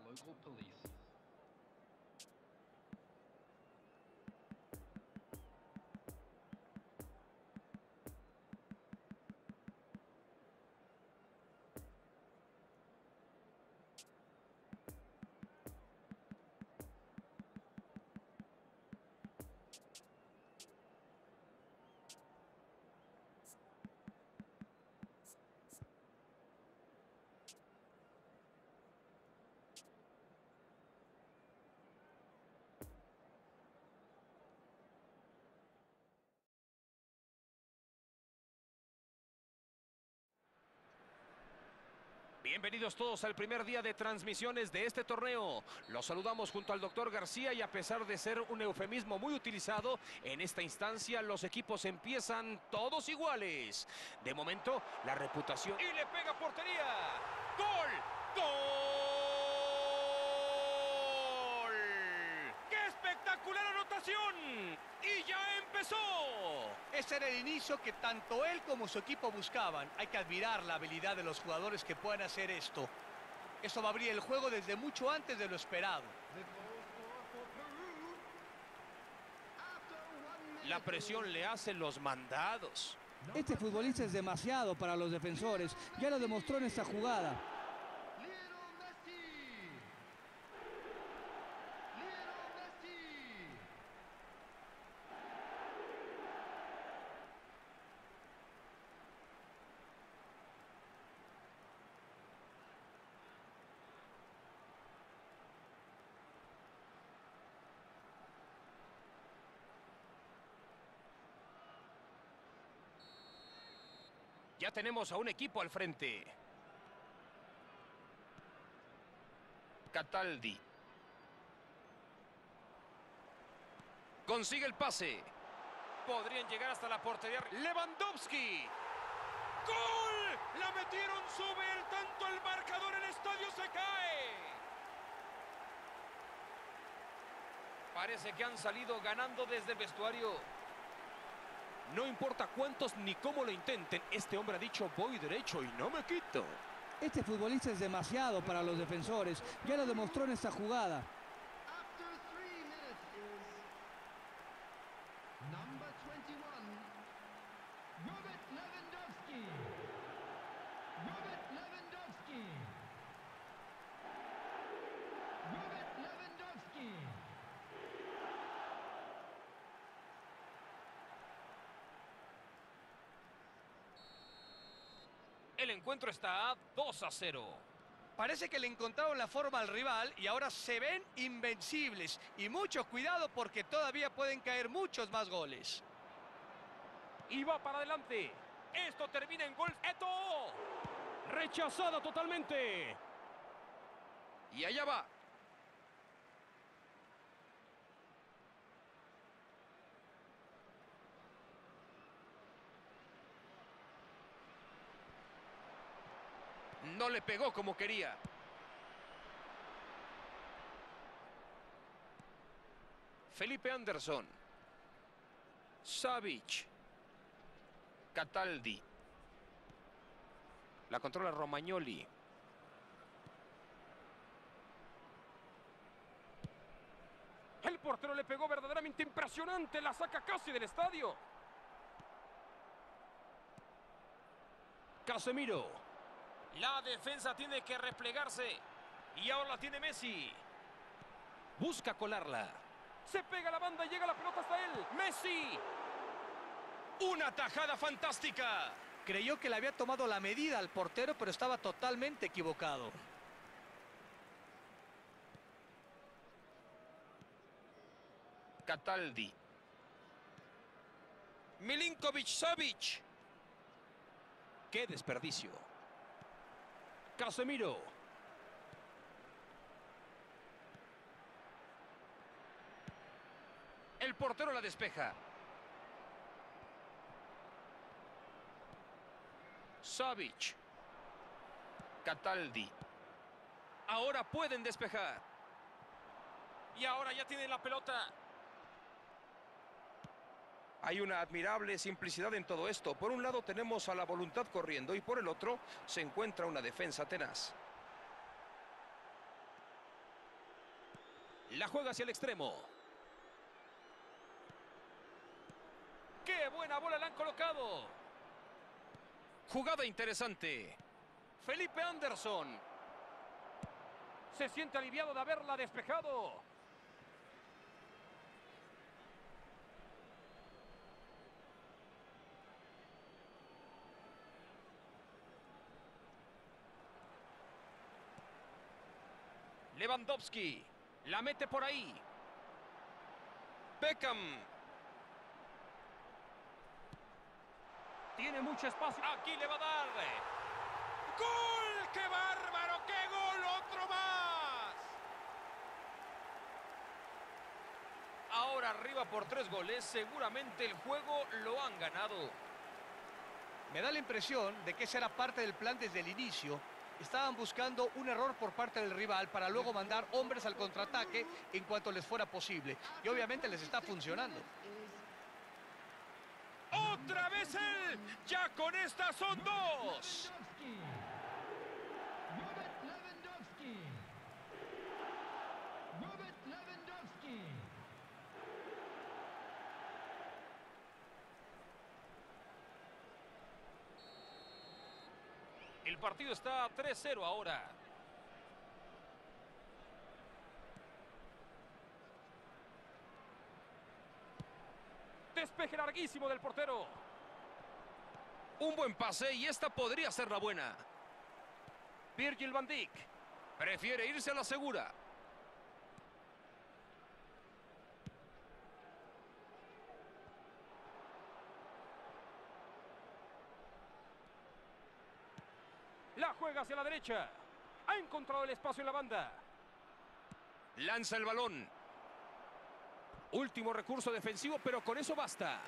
local police. Bienvenidos todos al primer día de transmisiones de este torneo. Los saludamos junto al doctor García y a pesar de ser un eufemismo muy utilizado, en esta instancia los equipos empiezan todos iguales. De momento, la reputación... ¡Y le pega portería! ¡Gol! ¡Gol! ¡Qué espectacular anotación! ¡Y ya empezó! Ese era el inicio que tanto él como su equipo buscaban. Hay que admirar la habilidad de los jugadores que puedan hacer esto. Eso va a abrir el juego desde mucho antes de lo esperado. La presión le hace los mandados. Este futbolista es demasiado para los defensores. Ya lo demostró en esta jugada. Ya tenemos a un equipo al frente. Cataldi. Consigue el pase. Podrían llegar hasta la portería. Lewandowski. ¡Gol! La metieron, sube el tanto, el marcador, el estadio se cae. Parece que han salido ganando desde el vestuario. No importa cuántos ni cómo lo intenten, este hombre ha dicho voy derecho y no me quito. Este futbolista es demasiado para los defensores. Ya lo demostró en esta jugada. El encuentro está a 2-0. Parece que le encontraron la forma al rival y ahora se ven invencibles. Y mucho cuidado porque todavía pueden caer muchos más goles. Y va para adelante. Esto termina en gol. ¡Eto! Rechazada totalmente. Y allá va. No le pegó como quería. Felipe Anderson. Savic. Cataldi. La controla Romagnoli. El portero le pegó verdaderamente impresionante. La saca casi del estadio. Casemiro. La defensa tiene que replegarse. Y ahora la tiene Messi. Busca colarla. Se pega a la banda y llega la pelota hasta él. ¡Messi! ¡Una tajada fantástica! Creyó que le había tomado la medida al portero, pero estaba totalmente equivocado. Cataldi. Milinkovic-Savic. ¡Qué desperdicio! Casemiro. El portero la despeja. Savic. Cataldi. Ahora pueden despejar. Y ahora ya tienen la pelota. Hay una admirable simplicidad en todo esto. Por un lado tenemos a la voluntad corriendo y por el otro se encuentra una defensa tenaz. La juega hacia el extremo. ¡Qué buena bola le han colocado! Jugada interesante. Felipe Anderson. Se siente aliviado de haberla despejado. Lewandowski. La mete por ahí. Beckham. Tiene mucho espacio. Aquí le va a dar. ¡Gol! ¡Qué bárbaro! ¡Qué gol! ¡Otro más! Ahora arriba por 3 goles. Seguramente el juego lo han ganado. Me da la impresión de que esa era parte del plan desde el inicio. Estaban buscando un error por parte del rival para luego mandar hombres al contraataque en cuanto les fuera posible. Y obviamente les está funcionando. ¡Otra vez él! ¡Ya con esta son 2! El partido está 3-0 ahora. Despeje larguísimo del portero. Un buen pase y esta podría ser la buena. Virgil van Dijk. Prefiere irse a la segura. La juega hacia la derecha. Ha encontrado el espacio en la banda. Lanza el balón. Último recurso defensivo, pero con eso basta.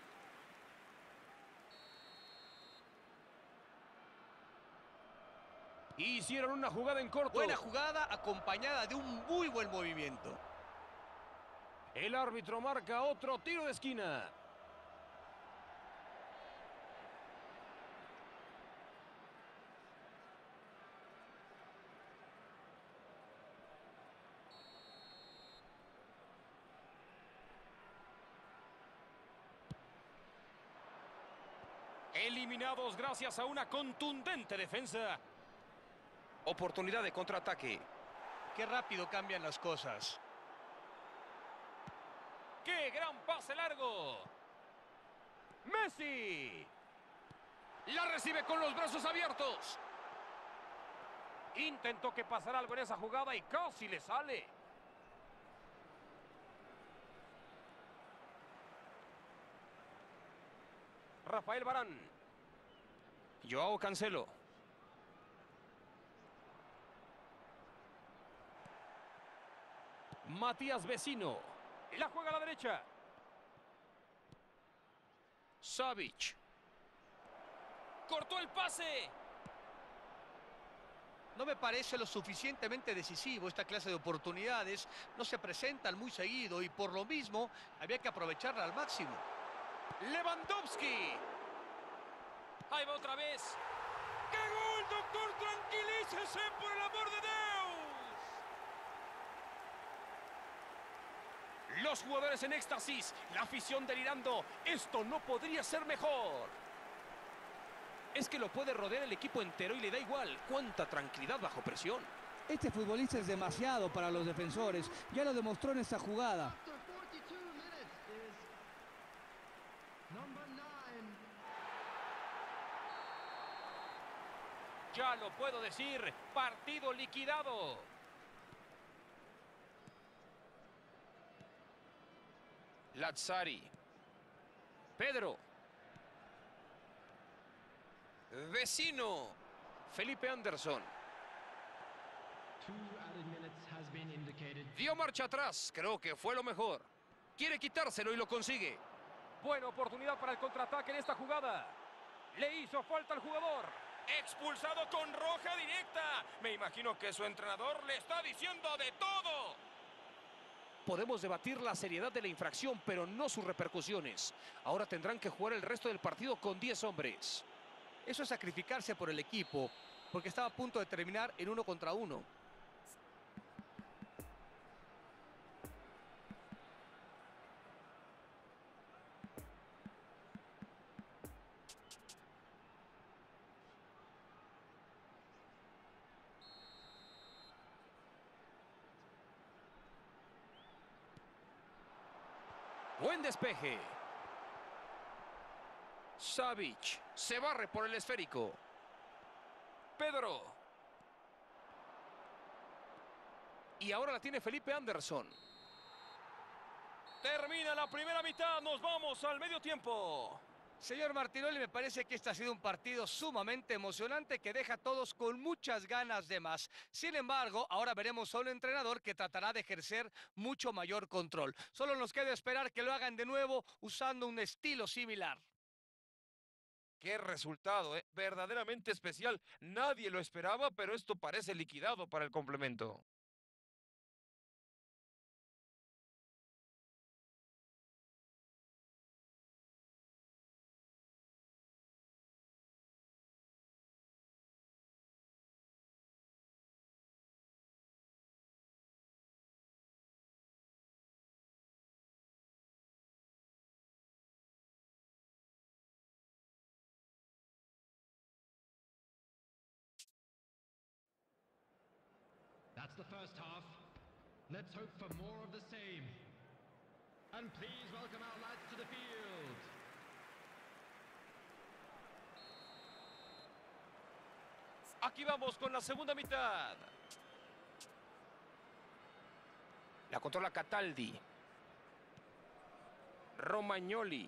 Hicieron una jugada en corto. Buena jugada acompañada de un muy buen movimiento. El árbitro marca otro tiro de esquina. Eliminados gracias a una contundente defensa. Oportunidad de contraataque. Qué rápido cambian las cosas. ¡Qué gran pase largo! ¡Messi! La recibe con los brazos abiertos. Intentó que pasara algo en esa jugada y casi le sale. Rafael Varane. Joao Cancelo. Matías Vecino. La juega a la derecha. Savic. Cortó el pase. No me parece lo suficientemente decisivo. Esta clase de oportunidades no se presentan muy seguido y por lo mismo había que aprovecharla al máximo. Lewandowski. Ahí va otra vez. ¡Qué gol, doctor! ¡Tranquilícese, por el amor de Dios! Los jugadores en éxtasis, la afición delirando. Esto no podría ser mejor. Es que lo puede rodear el equipo entero y le da igual. ¡Cuánta tranquilidad bajo presión! Este futbolista es demasiado para los defensores. Ya lo demostró en esta jugada. Ya lo puedo decir, partido liquidado. Lazzari. Pedro. Vecino. Felipe Anderson. Dio marcha atrás, creo que fue lo mejor. Quiere quitárselo y lo consigue. Buena oportunidad para el contraataque en esta jugada. Le hizo falta al jugador. Expulsado con roja directa. Me imagino que su entrenador le está diciendo de todo. Podemos debatir la seriedad de la infracción, pero no sus repercusiones. Ahora tendrán que jugar el resto del partido con 10 hombres. Eso es sacrificarse por el equipo, porque estaba a punto de terminar en 1 contra 1. Buen despeje. Savic se barre por el esférico. Pedro. Y ahora la tiene Felipe Anderson. Termina la primera mitad, nos vamos al medio tiempo. Señor Martinoli, me parece que este ha sido un partido sumamente emocionante que deja a todos con muchas ganas de más. Sin embargo, ahora veremos a un entrenador que tratará de ejercer mucho mayor control. Solo nos queda esperar que lo hagan de nuevo usando un estilo similar. Qué resultado, ¿eh? Verdaderamente especial. Nadie lo esperaba, pero esto parece liquidado para el complemento. That's the first half. Let's hope for more of the same. And please welcome our lads to the field. Aquí vamos con la segunda mitad. La controla Cataldi. Romagnoli.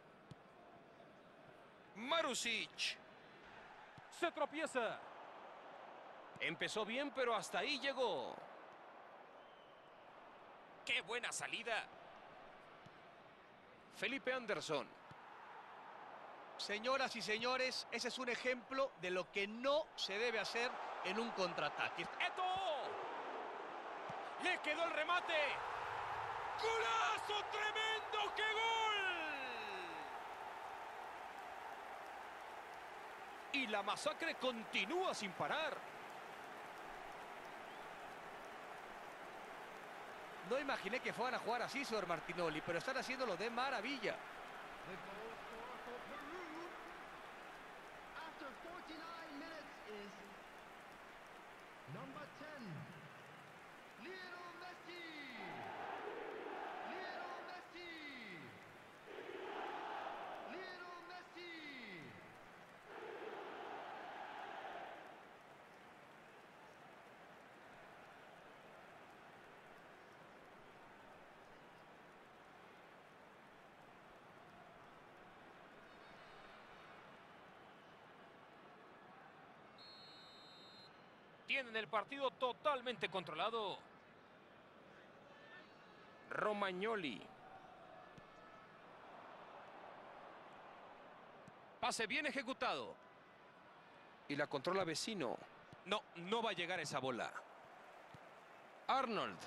Marusic. Se tropieza. Empezó bien, pero hasta ahí llegó. ¡Qué buena salida! Felipe Anderson. Señoras y señores, ese es un ejemplo de lo que no se debe hacer en un contraataque. ¡Eto! ¡Le quedó el remate! ¡Golazo tremendo! ¡Qué gol! Y la masacre continúa sin parar. No imaginé que fueran a jugar así, señor Martinoli, pero están haciéndolo de maravilla. The goal scorer for Peru after 49 minutes is number 10, Lionel Messi. Lionel Messi. Lionel Messi. Tienen el partido totalmente controlado. Romagnoli. Pase bien ejecutado. Y la controla Vecino. No, no va a llegar esa bola. Arnold.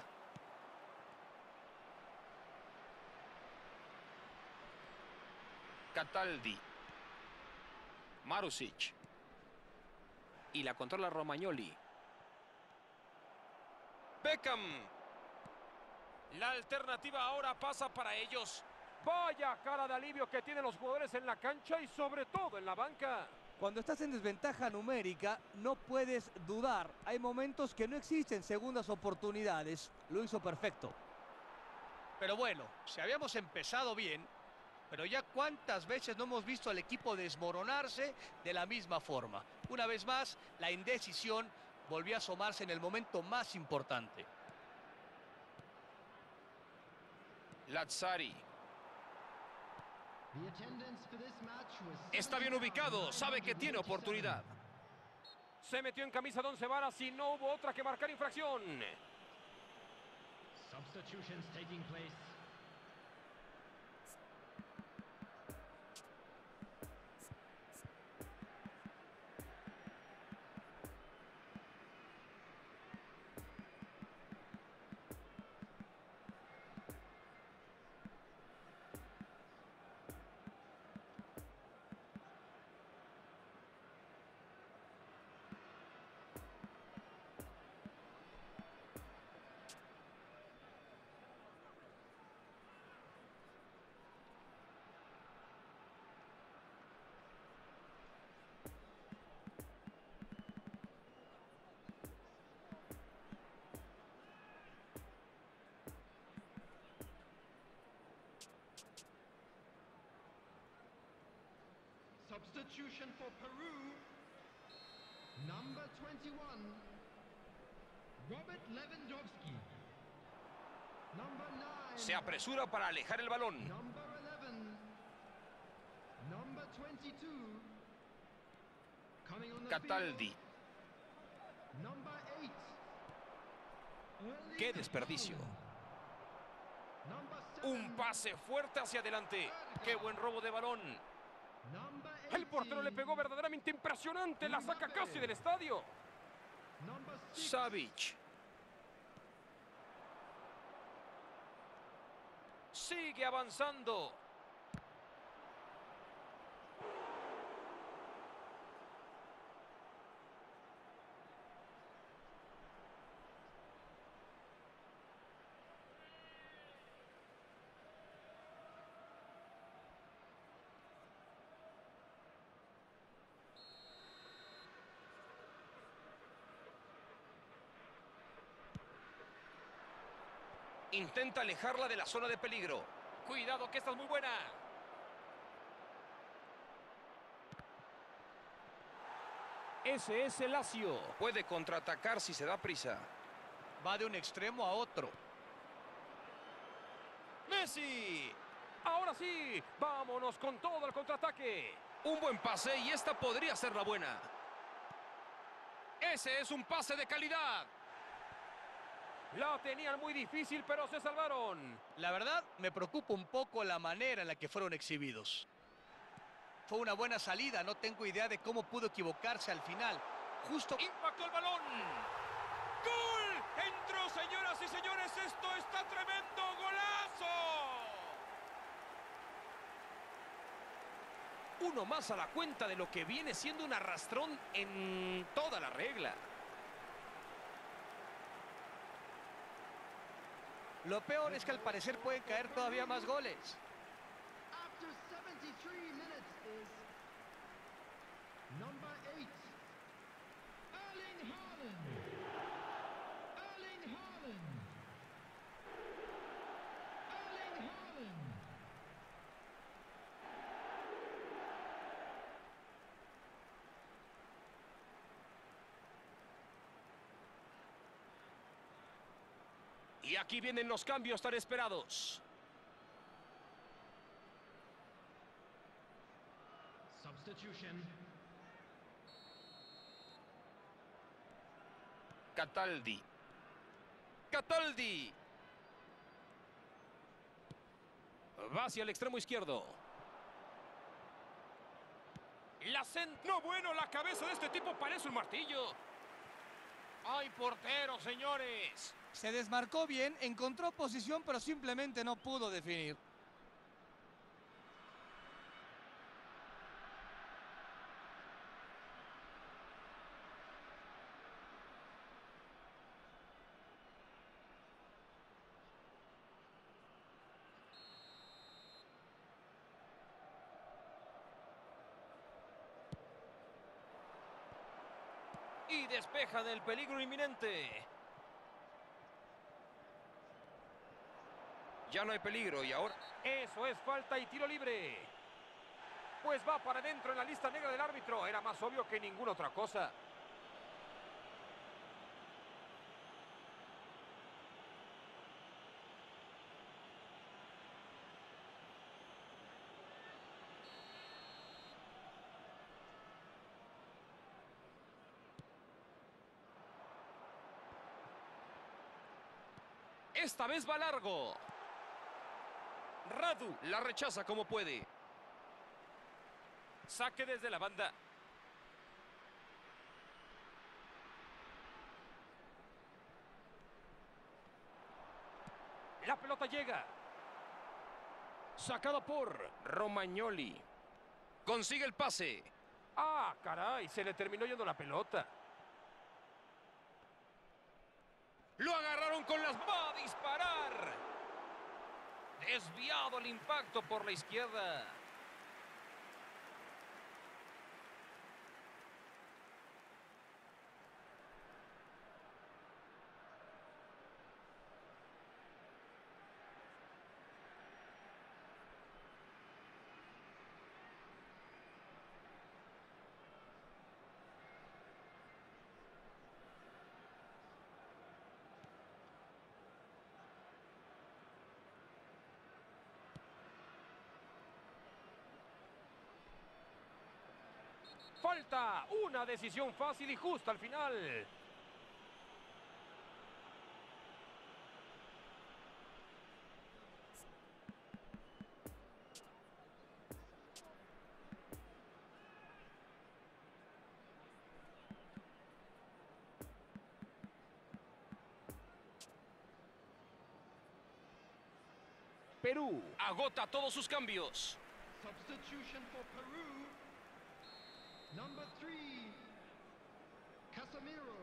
Cataldi. Marusic. Y la controla Romagnoli. Beckham. La alternativa ahora pasa para ellos. Vaya cara de alivio que tienen los jugadores en la cancha y sobre todo en la banca. Cuando estás en desventaja numérica, no puedes dudar. Hay momentos que no existen segundas oportunidades. Lo hizo perfecto. Pero bueno, si habíamos empezado bien, pero ya cuántas veces no hemos visto al equipo desmoronarse de la misma forma. Una vez más, la indecisión volvió a asomarse en el momento más importante. Lazzari. The attendance for this match was Está bien ubicado, sabe que tiene oportunidad. Se metió en camisa de 11 varas y no hubo otra que marcar infracción. Substitutions taking place. Substitution for Peru. Number 21. Robert Lewandowski. Number 9. Se apresura para alejar el balón. Number 11. Number 22. Coming on the Cataldi. field. Number 8. ¡Qué desperdicio! Number 7. Un pase fuerte hacia adelante. ¡Qué buen robo de balón! Number El portero le pegó verdaderamente impresionante. La saca casi del estadio. Number 6. Savic. Sigue avanzando. Intenta alejarla de la zona de peligro. Cuidado que esta es muy buena. Ese es el Lazio. Puede contraatacar si se da prisa. Va de un extremo a otro. ¡Messi! Ahora sí, vámonos con todo el contraataque. Un buen pase y esta podría ser la buena. Ese es un pase de calidad. La tenían muy difícil, pero se salvaron. La verdad, me preocupa un poco la manera en la que fueron exhibidos. Fue una buena salida, no tengo idea de cómo pudo equivocarse al final. Justo... Impactó el balón. ¡Gol! Entró, señoras y señores. Esto está tremendo. ¡Golazo! Uno más a la cuenta de lo que viene siendo un arrastrón en toda la regla. Lo peor es que al parecer pueden caer todavía más goles. After 73 minutes is number 8. Erling Haaland. Erling Haaland. Erling Haaland. Y aquí vienen los cambios tan esperados. Substitution. Cataldi. Cataldi. Va hacia el extremo izquierdo. No, bueno, la cabeza de este tipo parece un martillo. ¡Ay, portero, señores! Se desmarcó bien, encontró posición, pero simplemente no pudo definir. Y despeja del peligro inminente. Ya no hay peligro y ahora... Eso es falta y tiro libre. Pues va para adentro en la lista negra del árbitro. Era más obvio que ninguna otra cosa. Esta vez va largo. Radu la rechaza como puede. Saque desde la banda. La pelota llega. Sacada por Romagnoli. Consigue el pase. Ah, caray, se le terminó yendo la pelota. Lo agarraron con las... ¡Va a disparar! Desviado el impacto por la izquierda. Falta. Una decisión fácil y justa al final. Perú agota todos sus cambios. Substitution for Peru. Number 3, Casemiro.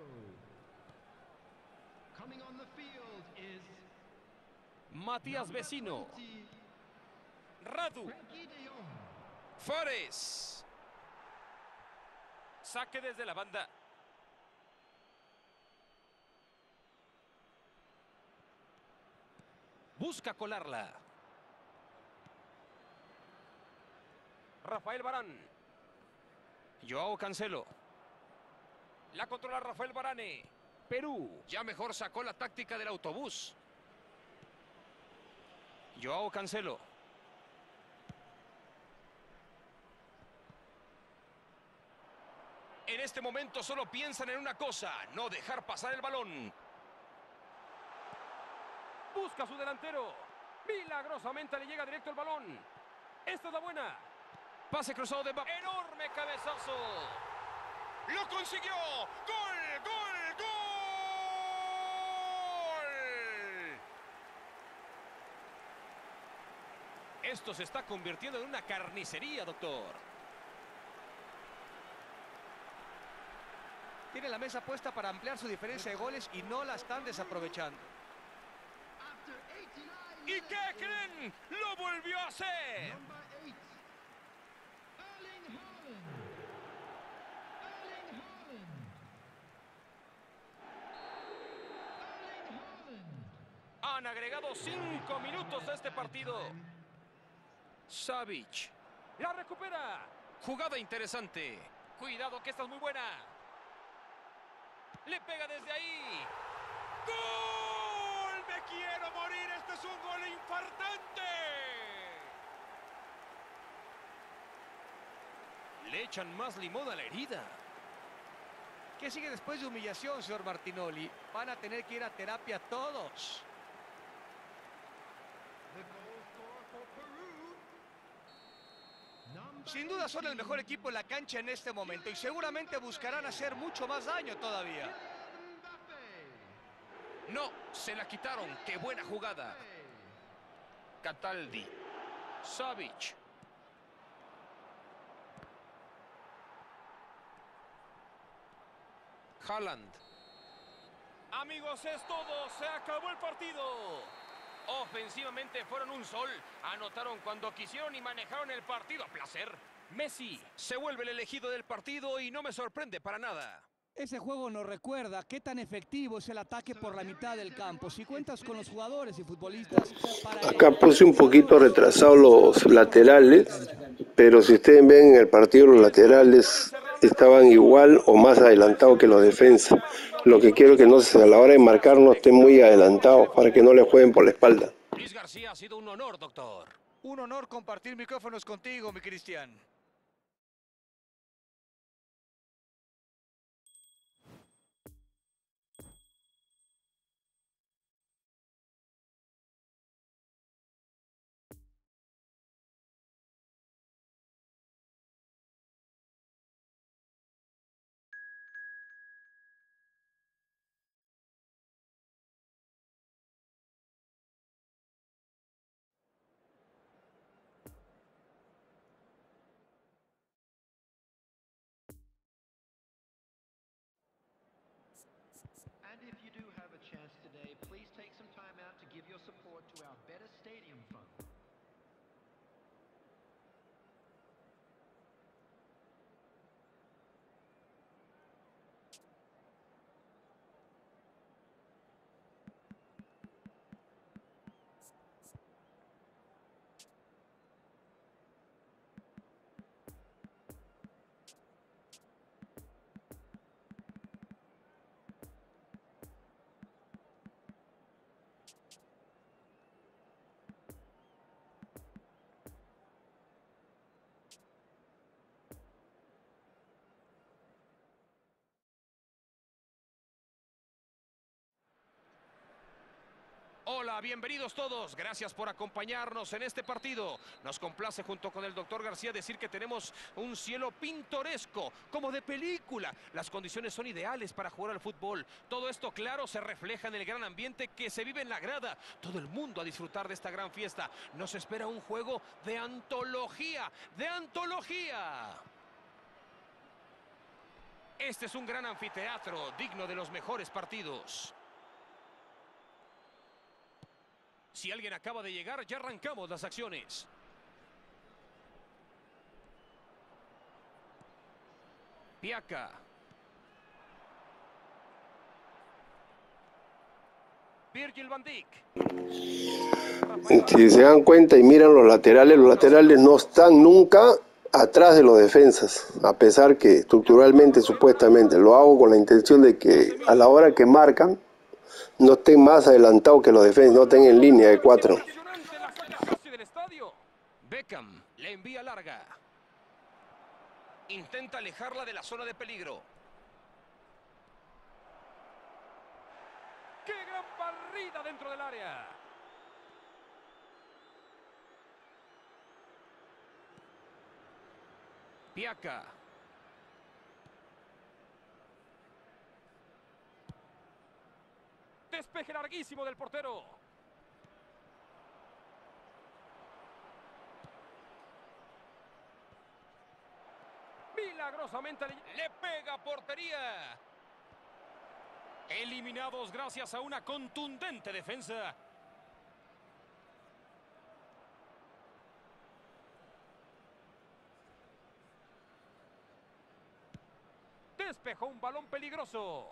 Coming on the field is Matías Vecino. 20, Radu. Frenkie de Jong. Fares. Saque desde la banda. Busca colarla. Rafael Varane. Joao Cancelo. La controla Rafael Varane. Perú ya mejor sacó la táctica del autobús. Joao Cancelo. En este momento solo piensan en una cosa, no dejar pasar el balón. Busca a su delantero. Milagrosamente le llega directo el balón. Esta es la buena. Pase cruzado de Mbappé. Enorme cabezazo. ¡Lo consiguió! ¡Gol! ¡Gol! ¡Gol! Esto se está convirtiendo en una carnicería, doctor. Tiene la mesa puesta para ampliar su diferencia de goles y no la están desaprovechando. After 89 ¿Y qué creen? ¡Lo volvió a hacer! Number 8, Erling Haaland. Erling Haaland. Erling Haaland. Han agregado 5 minutos a este partido. Savic. La recupera. Jugada interesante. Cuidado que esta es muy buena. Le pega desde ahí. ¡Gol! ¡Me quiero morir! ¡Este es un gol infartante! Le echan más limón a la herida. ¿Qué sigue después de humillación, señor Martinoli? Van a tener que ir a terapia todos. The goal scorer for Peru. Number Sin duda son el 18, mejor equipo en la cancha en este momento y seguramente buscarán hacer mucho más daño todavía. Kylian Mbappé. No, se la quitaron. ¡Qué buena jugada! Cataldi. Savic. Haaland. Amigos, es todo. Se acabó el partido. Ofensivamente fueron un sol. Anotaron cuando quisieron y manejaron el partido a placer. Messi se vuelve el elegido del partido y no me sorprende para nada. Ese juego nos recuerda qué tan efectivo es el ataque por la mitad del campo. Si cuentas con los jugadores y futbolistas para Acá puse un poquito retrasado los laterales, pero si ustedes ven en el partido los laterales estaban igual o más adelantados que los defensas. Lo que quiero que no a la hora de marcar no estén muy adelantados para que no le jueguen por la espalda. Luis García, ha sido un honor, doctor. Un honor compartir micrófonos contigo, mi Cristian. And if you do have a chance today, please take some time out to give your support to our Better Stadium Fund. Hola, bienvenidos todos. Gracias por acompañarnos en este partido. Nos complace junto con el doctor García decir que tenemos un cielo pintoresco, como de película. Las condiciones son ideales para jugar al fútbol. Todo esto, claro, se refleja en el gran ambiente que se vive en la grada. Todo el mundo a disfrutar de esta gran fiesta. Nos espera un juego de antología, ¡de antología! Este es un gran anfiteatro, digno de los mejores partidos. Si alguien acaba de llegar, ya arrancamos las acciones. Piaca. Virgil van Dijk. Si se dan cuenta y miran los laterales no están nunca atrás de los defensas, a pesar que estructuralmente, supuestamente, lo hago con la intención de que a la hora que marcan, no estén más adelantados que los defensas, no estén en línea de 4. Impresionante, la saca casi del estadio. Beckham le envía larga. Intenta alejarla de la zona de peligro. ¡Qué gran barrida dentro del área! Piaca. Despeje larguísimo del portero. Milagrosamente le pega a portería. Eliminados gracias a una contundente defensa. Despejó un balón peligroso.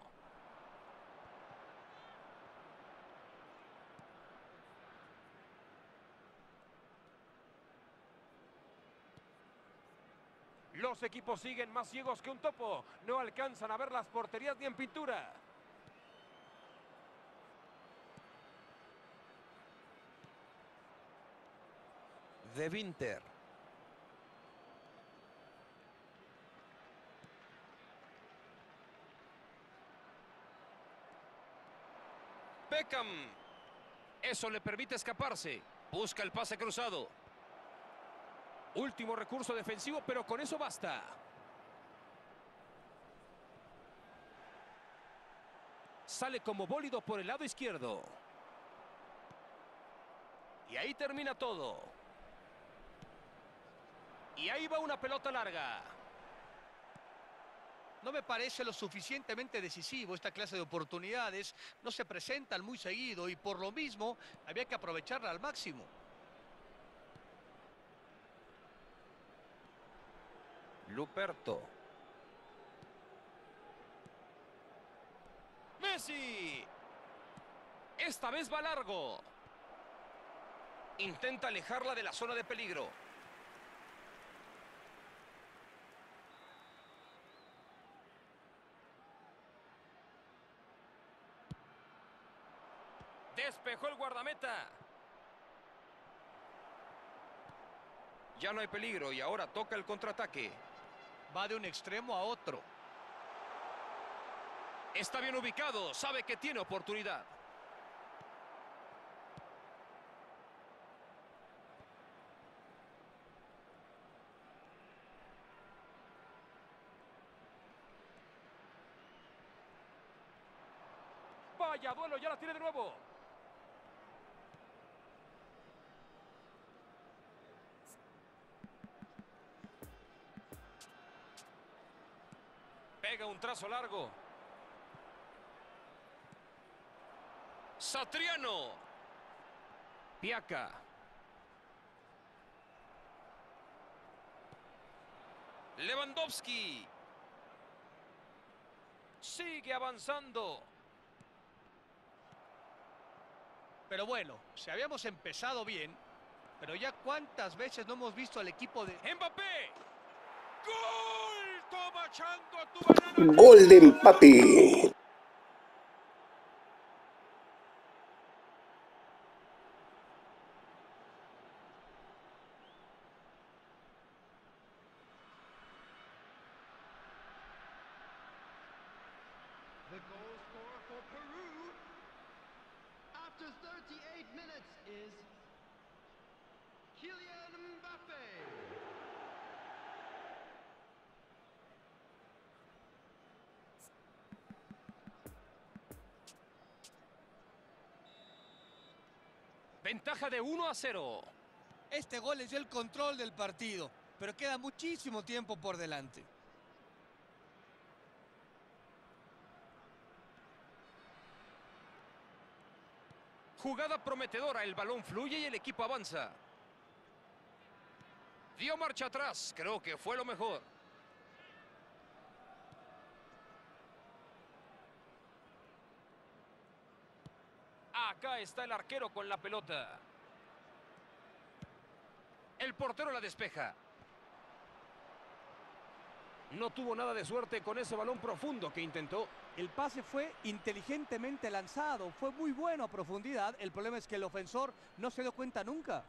Los equipos siguen más ciegos que un topo. No alcanzan a ver las porterías ni en pintura. De Winter. Beckham. Eso le permite escaparse. Busca el pase cruzado. Último recurso defensivo, pero con eso basta. Sale como bólido por el lado izquierdo. Y ahí termina todo. Y ahí va una pelota larga. No me parece lo suficientemente decisivo. Esta clase de oportunidades no se presentan muy seguido y por lo mismo había que aprovecharla al máximo. Luperto. Messi. Esta vez va largo. Intenta alejarla de la zona de peligro. Despejó el guardameta. Ya no hay peligro y ahora toca el contraataque. Va de un extremo a otro. Está bien ubicado, sabe que tiene oportunidad. Vaya duelo, ya la tiene de nuevo. Pega un trazo largo. Satriano. Piaca. Lewandowski. Sigue avanzando. Pero bueno, si habíamos empezado bien, pero ya cuántas veces no hemos visto al equipo de... ¡Mbappé! ¡Gol! Toma Chango a tu banana. Golden Papi. The goal scorer for Peru. After 38 is Kylian Mbappe. Ventaja de 1-0. Este gol les dio el control del partido, pero queda muchísimo tiempo por delante. Jugada prometedora, el balón fluye y el equipo avanza. Dio marcha atrás, creo que fue lo mejor. Acá está el arquero con la pelota. El portero la despeja. No tuvo nada de suerte con ese balón profundo que intentó. El pase fue inteligentemente lanzado, fue muy bueno a profundidad. El problema es que el ofensor no se dio cuenta nunca.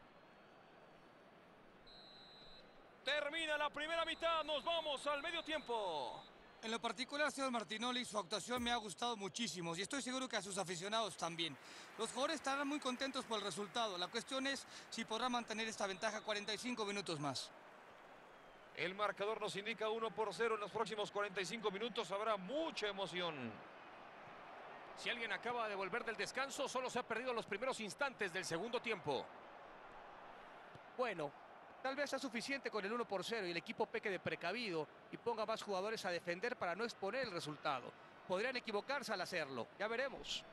Termina la primera mitad, nos vamos al medio tiempo. En lo particular, señor Martinoli, su actuación me ha gustado muchísimo y estoy seguro que a sus aficionados también. Los jugadores estarán muy contentos por el resultado. La cuestión es si podrá mantener esta ventaja 45 minutos más. El marcador nos indica 1-0. En los próximos 45 minutos habrá mucha emoción. Si alguien acaba de volver del descanso, solo se ha perdido los primeros instantes del segundo tiempo. Bueno, tal vez sea suficiente con el 1-0 y el equipo peque de precavido y ponga más jugadores a defender para no exponer el resultado. Podrían equivocarse al hacerlo, ya veremos.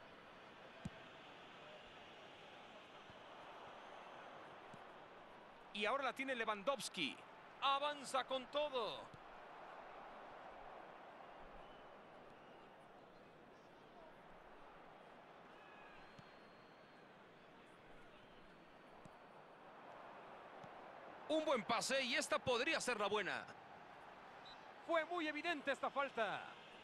Y ahora la tiene Lewandowski. Avanza con todo. Un buen pase y esta podría ser la buena. Fue muy evidente esta falta.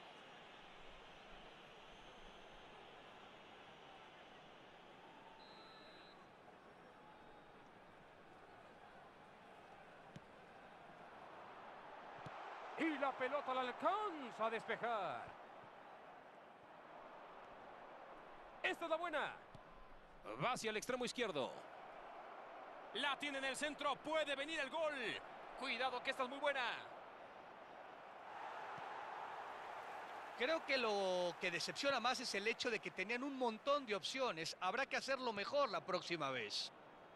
Y la pelota la alcanza a despejar. Esta es la buena. Va hacia el extremo izquierdo. La tiene en el centro. Puede venir el gol. Cuidado que esta es muy buena. Creo que lo que decepciona más es el hecho de que tenían un montón de opciones. Habrá que hacerlo mejor la próxima vez.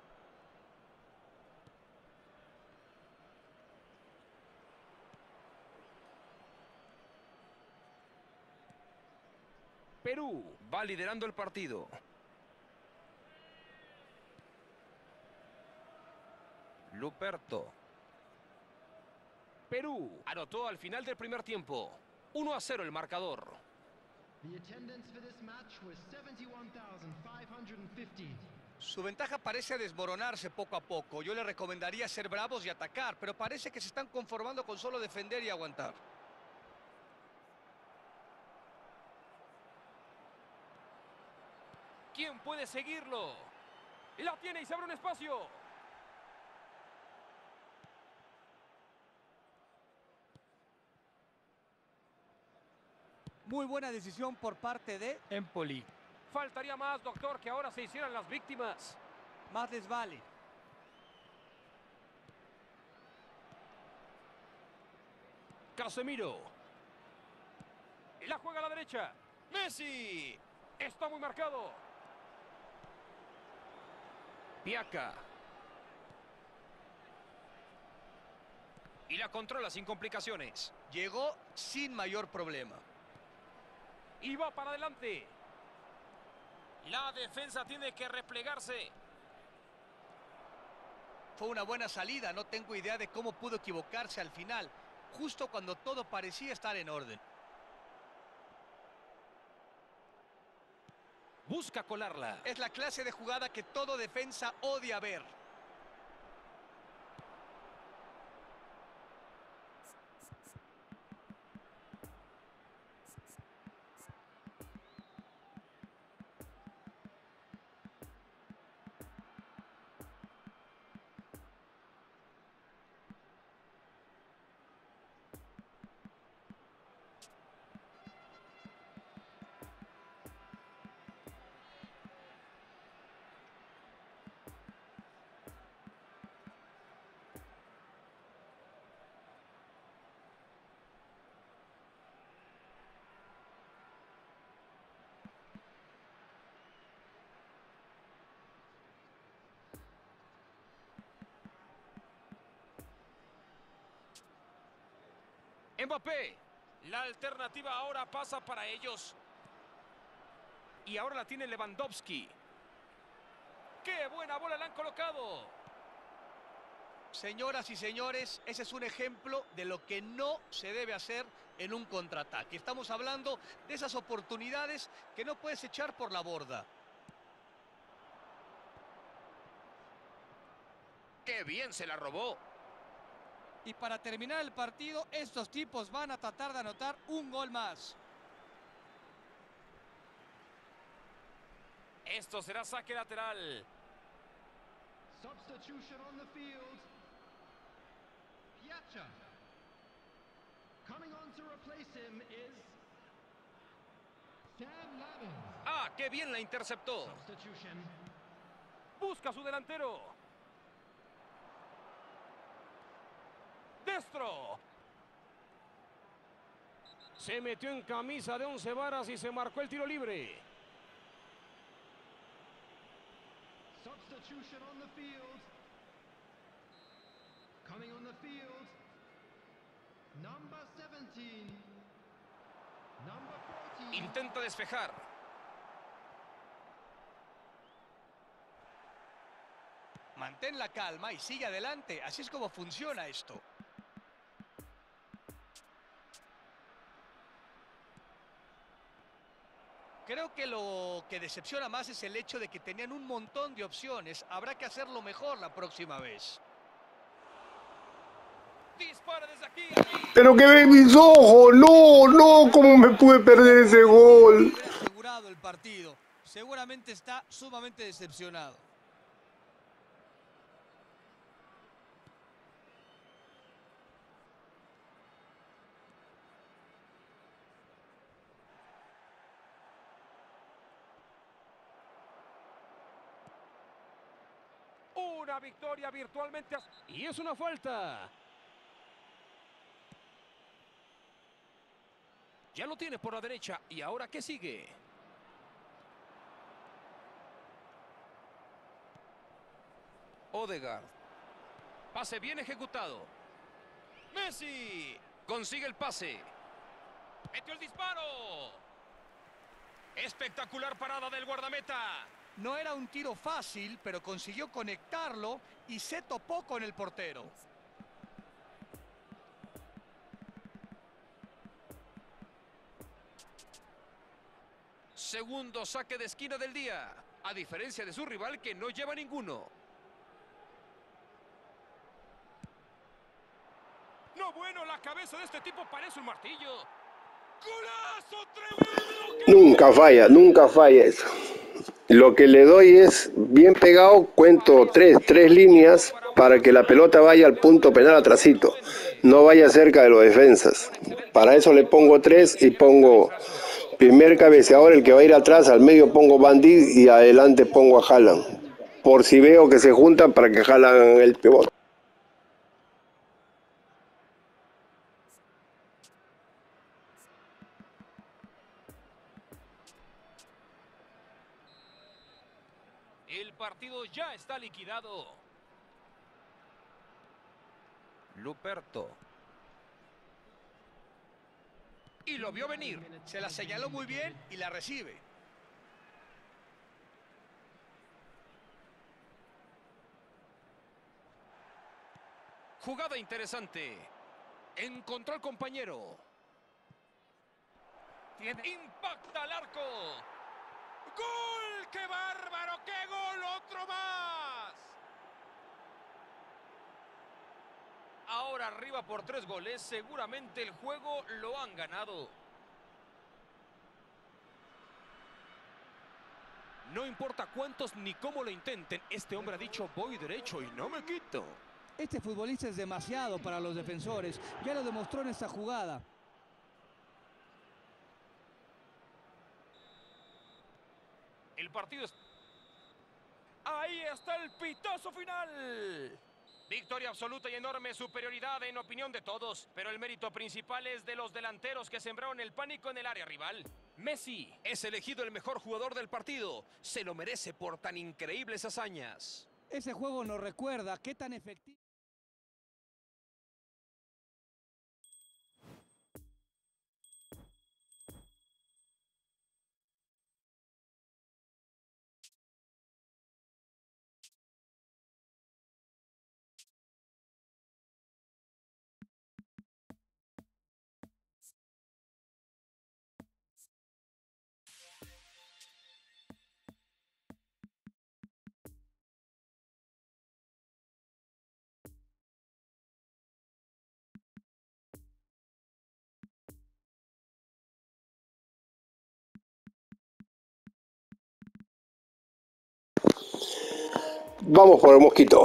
Perú va liderando el partido. Luperto. Perú anotó al final del primer tiempo. 1-0 el marcador. The attendance for this match was 71,550. Su ventaja parece desmoronarse poco a poco. Yo le recomendaría ser bravos y atacar, pero parece que se están conformando con solo defender y aguantar. ¿Quién puede seguirlo? La tiene y se abre un espacio. Muy buena decisión por parte de Empoli. Faltaría más, doctor, que ahora se hicieran las víctimas. más les vale. Casemiro. La juega a la derecha. ¡Messi! Está muy marcado. Piaca. Y la controla sin complicaciones. Llegó sin mayor problema. Y va para adelante. La defensa tiene que replegarse. Fue una buena salida, no tengo idea de cómo pudo equivocarse al final, justo cuando todo parecía estar en orden. Busca colarla. Es la clase de jugada que todo defensa odia ver. Mbappé. La alternativa ahora pasa para ellos. Y ahora la tiene Lewandowski. ¡Qué buena bola le han colocado! Señoras y señores, ese es un ejemplo de lo que no se debe hacer en un contraataque. Estamos hablando de esas oportunidades que no puedes echar por la borda. ¡Qué bien se la robó! Y para terminar el partido, estos tipos van a tratar de anotar un gol más. Esto será saque lateral. Substitution on the field. Yacha. Coming on to replace him is Sam Lammens. ¡Ah, qué bien la interceptó! Substitution. Busca a su delantero. Destro. Se metió en camisa de 11 varas y se marcó el tiro libre. Substitution on the field. Coming on the field. Number 17. Number 14. Intenta despejar. Mantén la calma y sigue adelante. Así es como funciona esto. Creo que lo que decepciona más es el hecho de que tenían un montón de opciones. Habrá que hacerlo mejor la próxima vez. Dispara desde aquí. Pero que ven mis ojos, no, ¿cómo me pude perder ese gol? Haber asegurado el partido. Seguramente está sumamente decepcionado. Una victoria virtualmente. Y es una falta. Ya lo tiene por la derecha. ¿Y ahora qué sigue? Odegaard. Pase bien ejecutado. Messi. Consigue el pase. Metió el disparo. Espectacular parada del guardameta. No era un tiro fácil, pero consiguió conectarlo y se topó con el portero. Segundo saque de esquina del día. A diferencia de su rival que no lleva ninguno. No, bueno, la cabeza de este tipo parece un martillo. ¡Golazo tremendo! Nunca falla eso. Lo que le doy es bien pegado, cuento tres líneas para que la pelota vaya al punto penal atrasito, no vaya cerca de los defensas. Para eso le pongo 3 y pongo primer cabeceador, el que va a ir atrás, al medio pongo Bandit y adelante pongo a Haaland. Por si veo que se juntan para que Haaland el pivote. El partido ya está liquidado. Luperto. Y lo vio venir. Se la señaló muy bien y la recibe. Jugada interesante. Encontró al compañero. Impacta al arco. ¡Gol! ¡Qué bárbaro! ¡Qué gol! ¡Otro más! Ahora arriba por 3 goles. Seguramente el juego lo han ganado. No importa cuántos ni cómo lo intenten. Este hombre ha dicho voy derecho y no me quito. Este futbolista es demasiado para los defensores. Ya lo demostró en esta jugada. El partido es... Ahí está el pitazo final. Victoria absoluta y enorme superioridad en opinión de todos. Pero el mérito principal es de los delanteros que sembraron el pánico en el área rival. Messi es elegido el mejor jugador del partido. Se lo merece por tan increíbles hazañas. Ese juego nos recuerda qué tan efectivo... vamos por el mosquito.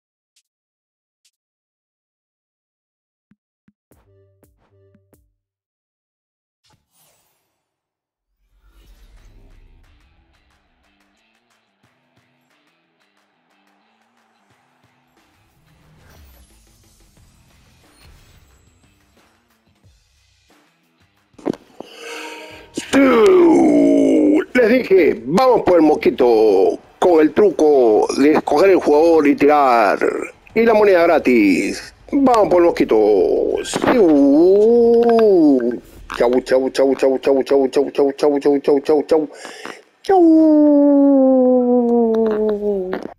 Les dije, vamos por el mosquito con el truco de escoger el jugador y tirar. Y la moneda gratis. Vamos por el mosquito. Chau, chau, chau, chau, chau, chau, chau, chau, chau, chau, chau, chau, chau. Chau.